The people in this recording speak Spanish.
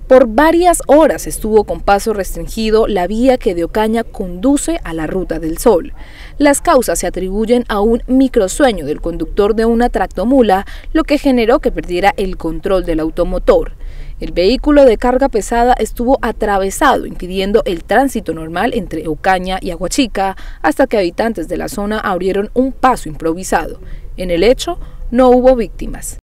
Por varias horas estuvo con paso restringido la vía que de Ocaña conduce a la Ruta del Sol. Las causas se atribuyen a un microsueño del conductor de una tractomula, lo que generó que perdiera el control del automotor. El vehículo de carga pesada estuvo atravesado, impidiendo el tránsito normal entre Ocaña y Aguachica, hasta que habitantes de la zona abrieron un paso improvisado. En el hecho, no hubo víctimas.